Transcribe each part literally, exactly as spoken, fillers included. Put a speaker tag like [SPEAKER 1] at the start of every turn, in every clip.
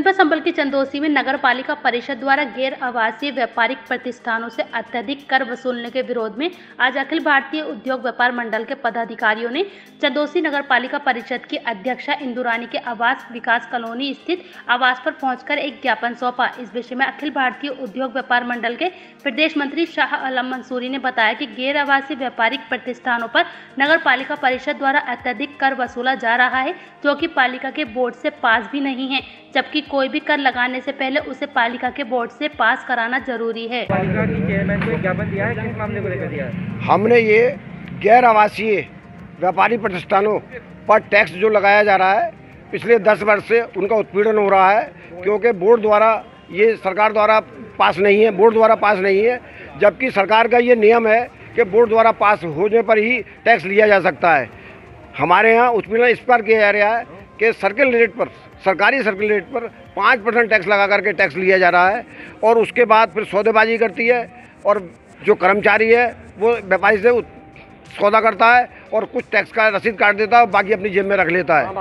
[SPEAKER 1] जनपद संबल की चंदोसी में नगर पालिका परिषद द्वारा गैर आवासीय व्यापारिक प्रतिष्ठानों से अत्यधिक कर वसूलने के विरोध में आज अखिल भारतीय उद्योग व्यापार मंडल के पदाधिकारियों ने चंदोसी नगर पालिका परिषद की अध्यक्षा इंदुरानी के आवास विकास कॉलोनी स्थित आवास पर पहुंचकर एक ज्ञापन सौंपा। इस विषय में अखिल भारतीय उद्योग व्यापार मंडल के प्रदेश मंत्री शाह आलम मंसूरी ने बताया कि गैर आवासीय व्यापारिक प्रतिष्ठानों पर नगर पालिका परिषद द्वारा अत्यधिक कर वसूला जा रहा है, जो कि पालिका के बोर्ड से पास भी नहीं है, जबकि कोई भी कर लगाने से पहले उसे पालिका के बोर्ड से पास कराना जरूरी है।
[SPEAKER 2] पालिका की चेयरमैन को ज्ञापन दिया है, किस मामले को लेकर दिया है?
[SPEAKER 3] हमने ये गैर आवासीय व्यापारी प्रतिष्ठानों पर टैक्स जो लगाया जा रहा है, पिछले दस वर्ष से उनका उत्पीड़न हो रहा है, क्योंकि बोर्ड द्वारा ये सरकार द्वारा पास नहीं है, बोर्ड द्वारा पास नहीं है, जबकि सरकार का ये नियम है कि बोर्ड द्वारा पास होने पर ही टैक्स लिया जा सकता है। हमारे यहाँ उत्पीड़न इस पर किया जा रहा है कि सर्किल रेट पर, सरकारी सर्किल रेट पर पाँच परसेंट टैक्स लगा करके टैक्स लिया जा रहा है और उसके बाद फिर सौदेबाजी करती है और जो कर्मचारी है वो व्यापारी से सौदा करता है और कुछ टैक्स का रसीद काट देता है और बाकी अपनी जेब में रख लेता है।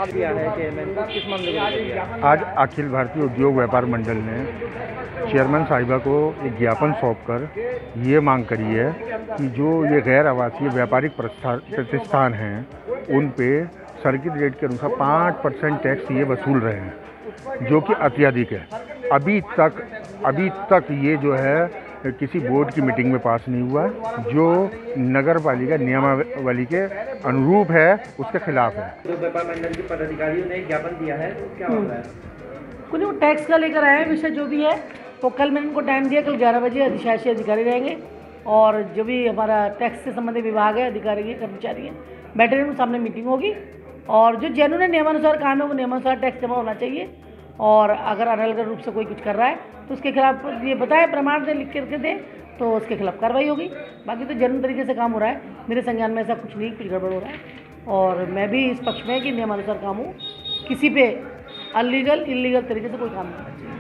[SPEAKER 4] आज अखिल भारतीय उद्योग व्यापार मंडल ने चेयरमैन साहिबा को एक ज्ञापन सौंपकर ये मांग करी है कि जो ये गैर आवासीय व्यापारिक प्रतिष्ठान हैं उन पे सर्किट रेट के अनुसार पाँच परसेंट टैक्स ये वसूल रहे हैं, जो कि अत्यधिक है। अभी तक अभी तक ये जो है किसी बोर्ड की मीटिंग में पास नहीं हुआ, जो नगर पालिका नियमावली के अनुरूप है, उसके खिलाफ है।
[SPEAKER 2] व्यापार मंडल के पदाधिकारियों ने ज्ञापन दिया है, तो क्या हो रहा है?
[SPEAKER 5] कुछ वो टैक्स का लेकर आए हैं, विषय जो भी है वो कल मैंने उनको टाइम दिया, कल ग्यारह बजे अधिशासी अधिकारी रहेंगे और जो भी हमारा टैक्स से संबंधित विभाग है, अधिकारी है, कर्मचारी हैं, बैठे रहेंगे, सामने मीटिंग होगी और जो जेन्युइन नियमानुसार काम है वो नियमानुसार टैक्स जमा होना चाहिए और अगर अनलग रूप से कोई कुछ कर रहा है तो उसके खिलाफ ये बताए, प्रमाण दे, लिख करके दे, तो उसके खिलाफ कार्रवाई होगी। बाकी तो जेन्युइन तरीके से काम हो रहा है, मेरे संज्ञान में ऐसा कुछ नहीं, कुछ गड़बड़ हो रहा है और मैं भी इस पक्ष में कि नियमानुसार काम हो, किसी पे अनलीगल इलीगल तरीके से कोई काम नहीं करना चाहिए।